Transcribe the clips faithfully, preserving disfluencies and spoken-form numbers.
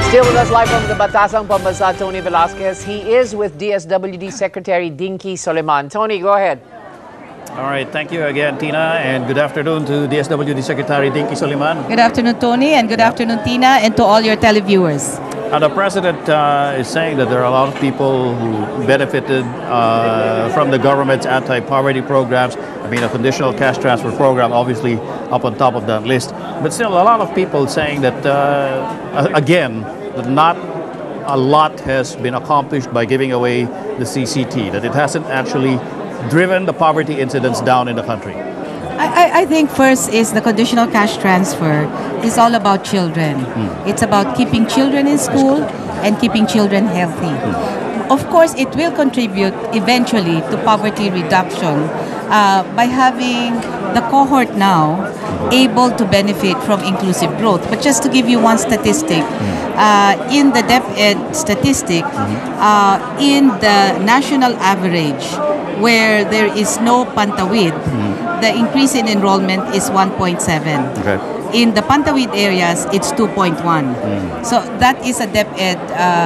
Still with us live from the Batasang Pambansa, Tony Velasquez. He is with D S W D Secretary Dinky Soliman. Tony, go ahead. All right, thank you again, Tina, and good afternoon to D S W D Secretary Dinky Soliman. Good afternoon, Tony, and good afternoon, Tina, and to all your televiewers. Uh, the President uh, is saying that there are a lot of people who benefited uh, from the government's anti-poverty programs. I mean, a conditional cash transfer program, obviously, up on top of that list. But still, a lot of people saying that, uh, again, that not a lot has been accomplished by giving away the C C T, that it hasn't actually driven the poverty incidence down in the country. I, I think first is the conditional cash transfer is all about children. Mm. It's about keeping children in school and keeping children healthy. Mm. Of course, it will contribute eventually to poverty reduction uh, by having the cohort now able to benefit from inclusive growth. But just to give you one statistic, uh, in the DepEd statistic, uh, in the national average, where there is no pantawid, mm. the increase in enrollment is one point seven. Okay. In the pantawid areas, it's two point one. Mm. So that is a DepEd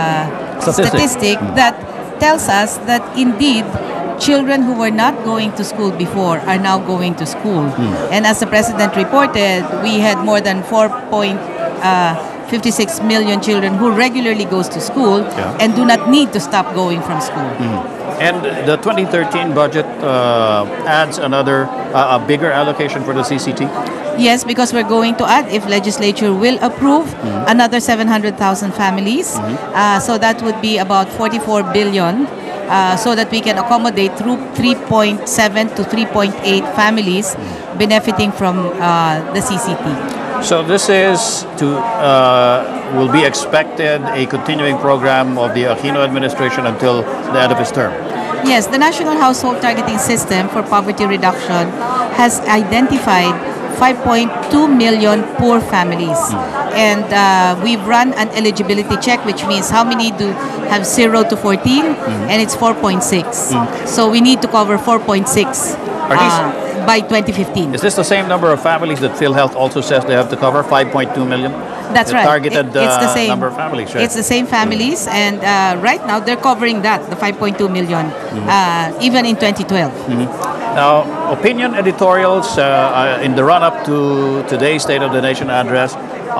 uh, statistic, statistic mm. that tells us that indeed children who were not going to school before are now going to school. Mm. And as the President reported, we had more than four point five six million children who regularly goes to school yeah. and do not need to stop going from school. Mm. And the twenty thirteen budget uh, adds another, uh, a bigger allocation for the C C T? Yes, because we're going to add, if legislature will approve, mm-hmm. another seven hundred thousand families. Mm-hmm. uh, so that would be about forty-four billion, uh, so that we can accommodate through three point seven to three point eight families mm-hmm. benefiting from uh, the C C T. So this is to, uh, will be expected a continuing program of the Aquino administration until the end of his term? Yes, the National Household Targeting System for Poverty Reduction has identified five point two million poor families. Mm. And uh, we've run an eligibility check, which means how many do have zero to fourteen, mm-hmm. and it's four point six. Mm. So we need to cover four point six. Are these uh, by twenty fifteen. Is this the same number of families that PhilHealth also says they have to cover, five point two million? That's the right. Targeted it, it's the same. Uh, number of families, right? It's the same families, and uh, right now they're covering that, the five point two million, mm-hmm. uh, even in twenty twelve. Mm-hmm. Now, opinion editorials uh, uh, in the run-up to today's State of the Nation address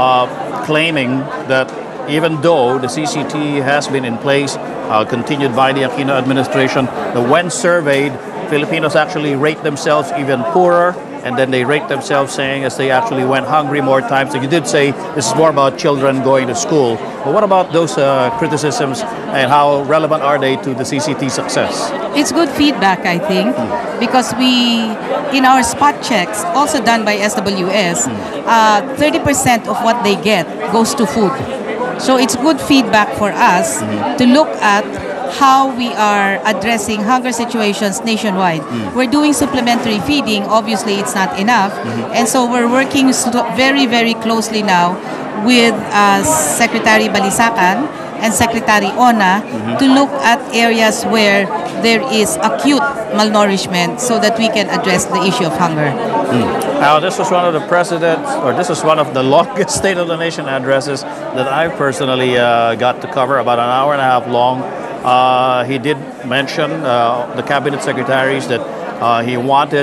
uh, claiming that even though the C C T has been in place, uh, continued by the Aquino administration, that when surveyed, Filipinos actually rate themselves even poorer, and then they rate themselves saying as they actually went hungry more times. So you did say this is more about children going to school. But what about those uh, criticisms, and how relevant are they to the C C T success? It's good feedback, I think, mm. because we, in our spot checks, also done by S W S, mm. uh, thirty percent of what they get goes to food. So it's good feedback for us mm. to look at how we are addressing hunger situations nationwide. Mm. We're doing supplementary feeding. Obviously, it's not enough. Mm-hmm. And so we're working very, very closely now with uh, Secretary Balisacan and Secretary Ona mm-hmm. to look at areas where there is acute malnourishment so that we can address the issue of hunger. Mm. Now, this was one of the president's, or this was one of the longest State of the Nation addresses that I personally uh, got to cover, about an hour and a half long. Uh, he did mention, uh, the cabinet secretaries, that uh, he wanted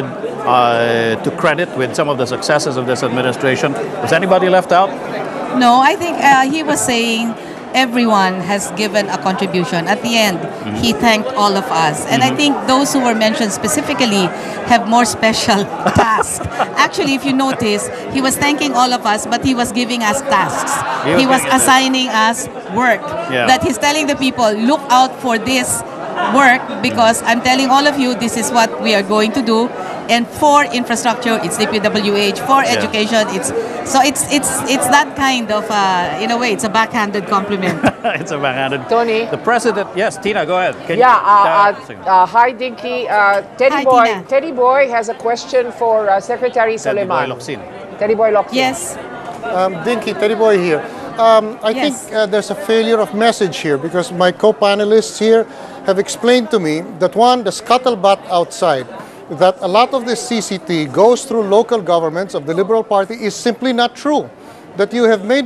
uh, to credit with some of the successes of this administration. Was anybody left out? No, I think uh, he was saying everyone has given a contribution. At the end, mm-hmm. he thanked all of us. And mm-hmm. I think those who were mentioned specifically have more special tasks. Actually, if you notice, he was thanking all of us, but he was giving us tasks. He was, he was assigning us work. Yeah. That he's telling the people, look out for this work, because I'm telling all of you, this is what we are going to do. And for infrastructure, it's D P W H. For yeah. education, it's so it's it's it's that kind of uh, in a way, it's a backhanded compliment. It's a backhanded. Tony, the president. Yes, Tina, go ahead. Can yeah. You, uh, uh, uh, hi, Dinky. Uh, Teddy hi, Boy. Tina. Teddy Boy has a question for uh, Secretary Soliman. Teddy Boy Teddy Boy Locsin. Yes. Um, Dinky, Teddy Boy here. Um, I yes. think uh, there's a failure of message here, because my co-panelists here have explained to me that, one, the scuttlebutt outside, that a lot of this C C T goes through local governments of the Liberal Party is simply not true. That you have made it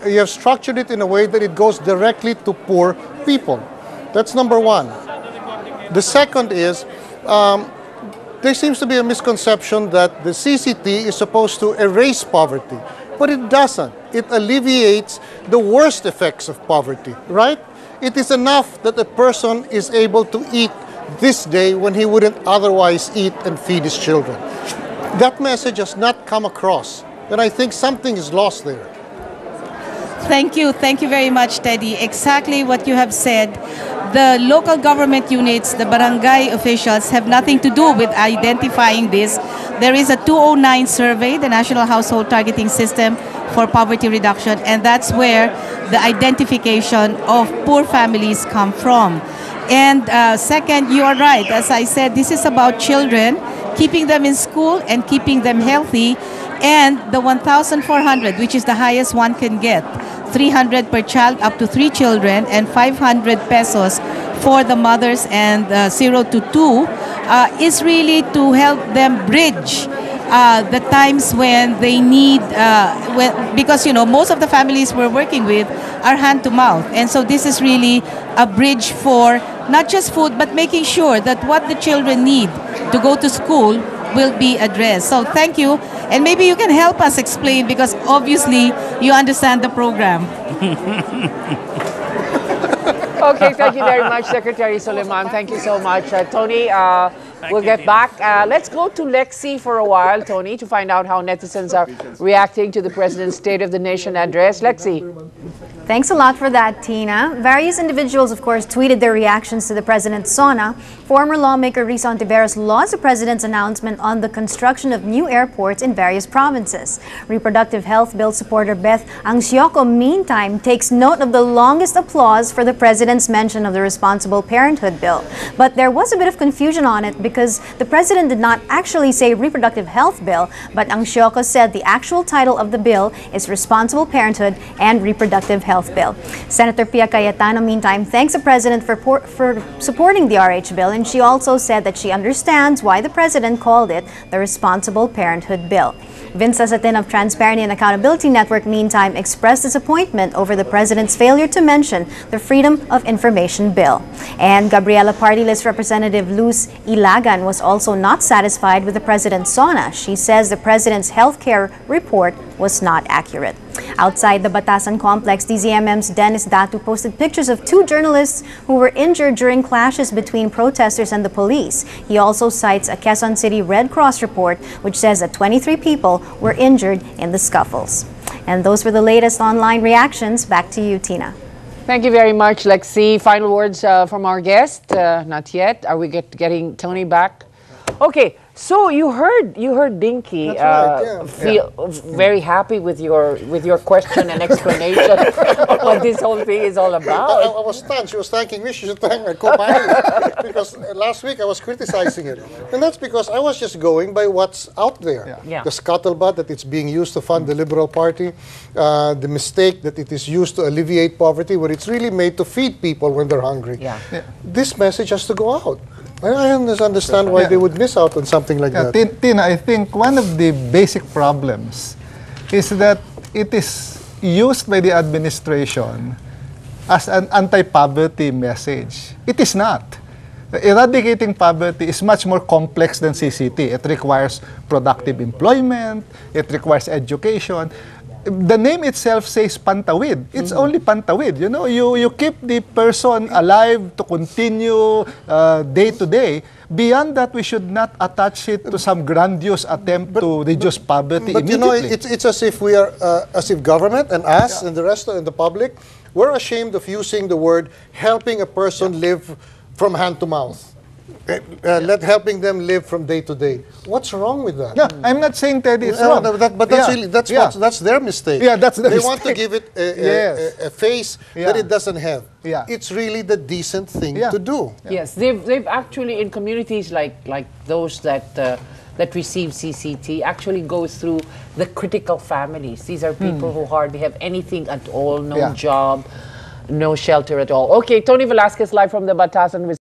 you have structured it in a way that it goes directly to poor people. That's number one. The second is, um, there seems to be a misconception that the C C T is supposed to erase poverty, but it doesn't. It alleviates the worst effects of poverty, right? It is enough that a person is able to eat this day when he wouldn't otherwise eat and feed his children. That message has not come across, and I think something is lost there. Thank you. Thank you very much, Teddy. Exactly what you have said. The local government units, the barangay officials, have nothing to do with identifying this. There is a two oh nine survey, the National Household Targeting System for Poverty Reduction, and that's where the identification of poor families come from. And uh, second, you are right. As I said, this is about children, keeping them in school and keeping them healthy. And the one thousand four hundred, which is the highest one can get, three hundred per child up to three children, and five hundred pesos for the mothers and uh, zero to two, uh, is really to help them bridge uh, the times when they need, uh, when, because, you know, most of the families we're working with are hand to mouth. And so this is really a bridge for not just food, but making sure that what the children need to go to school will be addressed. So thank you. And maybe you can help us explain, because obviously you understand the program. Okay, thank you very much, Secretary Soliman. Thank you so much. Uh, Tony, uh, we'll get back. Uh, let's go to Lexi for a while, Tony, to find out how netizens are reacting to the President's State of the Nation address. Lexi. Thanks a lot for that, Tina. Various individuals, of course, tweeted their reactions to the President's SONA. Former lawmaker Risa Ontiveros lauds the President's announcement on the construction of new airports in various provinces. Reproductive Health Bill supporter Beth Angsioco, meantime, takes note of the longest applause for the President's mention of the Responsible Parenthood Bill. But there was a bit of confusion on it because the President did not actually say Reproductive Health Bill, but Angsioco said the actual title of the bill is Responsible Parenthood and Reproductive Health Bill. Senator Pia Cayetano, meantime, thanks the President for, for supporting the R H bill, and she also said that she understands why the President called it the Responsible Parenthood Bill. Vince Sasatin of Transparency and Accountability Network, meantime, expressed disappointment over the President's failure to mention the Freedom of Information Bill. And Gabriela Party List Representative Luz Ilagan was also not satisfied with the President's SONA. She says the President's health care report was not accurate. Outside the Batasan complex, D Z M M's Dennis Datu posted pictures of two journalists who were injured during clashes between protesters and the police. He also cites a Quezon City Red Cross report which says that twenty-three people were injured in the scuffles. And those were the latest online reactions. Back to you, Tina. Thank you very much, Lexi. Final words uh, from our guest? Uh, not yet. Are we get, getting Tony back? Okay. So you heard you heard Dinky That's uh, right, yeah. feel Yeah. very happy with your with your question and explanation of what this whole thing is all I, about. I was stunned. She was thanking me. She should thank my co-pilot because uh, last week I was criticizing it, and that's because I was just going by what's out there. Yeah. Yeah. The scuttlebutt that it's being used to fund the Liberal Party, uh, the mistake that it is used to alleviate poverty, when it's really made to feed people when they're hungry. Yeah. Yeah. This message has to go out. I don't understand why Yeah. they would miss out on something like Yeah, that. Tin- Tina, I think one of the basic problems is that it is used by the administration as an anti-poverty message. It is not. Eradicating poverty is much more complex than C C T. It requires productive employment, it requires education. The name itself says pantawid. It's mm-hmm. only pantawid. You know, you, you keep the person alive to continue uh, day to day. Beyond that, we should not attach it to some grandiose attempt but, to reduce poverty but, but immediately. you know, it's, it's as if we are, uh, as if government and us yeah. and the rest of the public, we're ashamed of using the word helping a person yeah. live from hand to mouth. Uh, uh, let helping them live from day to day. What's wrong with that? No, I'm not saying that it's uh, wrong. No, that, but that's yeah. really that's yeah. what's, that's their mistake. Yeah, that's the they mistake. want to give it a, a, yes. a, a face yeah. that it doesn't have. Yeah. It's really the decent thing yeah. to do. Yeah. Yes, they've they've actually in communities like like those that. Uh, that receive C C T actually go through the critical families. These are people hmm. who hardly have anything at all, no yeah. job, no shelter at all. Okay, Tony Velasquez live from the Batasan with